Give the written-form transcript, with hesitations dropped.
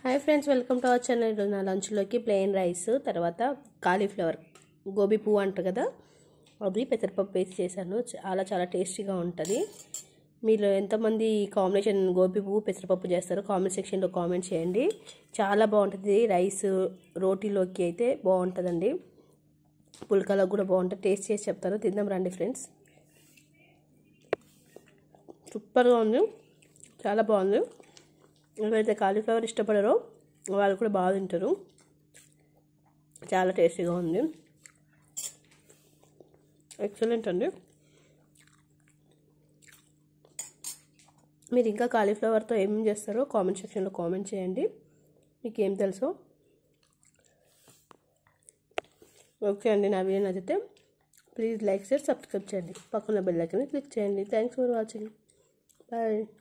Hi friends, welcome to our channel. నా లంచ్లోకి plain rice, తర్వాత కాలీఫ్లవర్ గోబీ పువ్వు అంటారు కదా, అది పెసరపప్పు వేసి చేశాను. చాలా టేస్టీగా ఉంటుంది. మీరు ఎంతమంది కాంబినేషన్ గోబీ పువ్వు పెసరపప్పు చేస్తారో కామెంట్ సెక్షన్లో కామెంట్ చేయండి. చాలా బాగుంటుంది. రైస్ రోటీలోకి అయితే బాగుంటుందండి, పుల్కాలకు కూడా బాగుంటుంది. టేస్ట్ చేసి చెప్తాను, తిందాం రండి ఫ్రెండ్స్. సూపర్గా ఉంది, చాలా బాగుంది. ఎవరైతే కాలీఫ్లవర్ ఇష్టపడారో వాళ్ళు కూడా బాగా తింటారు. చాలా టేస్టీగా ఉంది, ఎక్సలెంట్ అండి. మీరు ఇంకా కాలీఫ్లవర్తో ఏమేమి చేస్తారో కామెంట్ సెక్షన్లో కామెంట్ చేయండి, మీకు ఏం తెలుసో. ఓకే అండి, నా వీడియో నచ్చితే ప్లీజ్ లైక్ షేర్ సబ్స్క్రైబ్ చేయండి, పక్కన బెల్ ఐకాన్ క్లిక్ చేయండి. Thanks for watching. బాయ్.